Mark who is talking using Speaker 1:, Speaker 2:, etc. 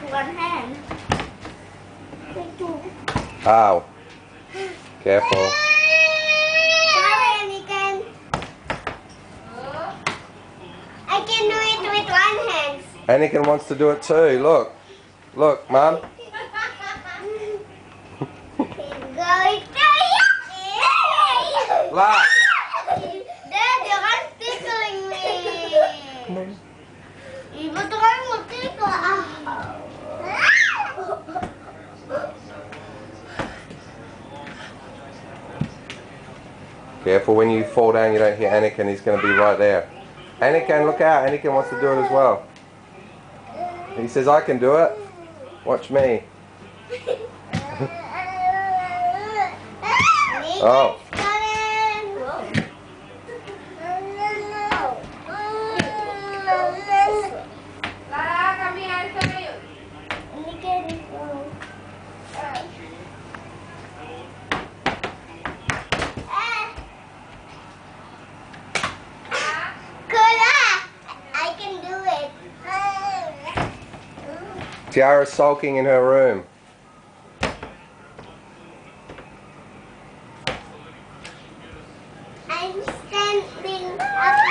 Speaker 1: one hand.
Speaker 2: Ow. Careful.
Speaker 1: Sorry, Anakin. I can do it with one hand.
Speaker 2: Anakin wants to do it too. Look. Look, Mum. Laugh.
Speaker 1: Dad, you're tickling me. Ibu tuh kan mau tickle.
Speaker 2: Careful when you fall down, you don't hit Anakin. He's going to be right there. Anakin, look out. Anakin wants to do it as well. He says, I can do it. Watch me. Oh. Tiara's sulking in her room.
Speaker 1: I'm standing up.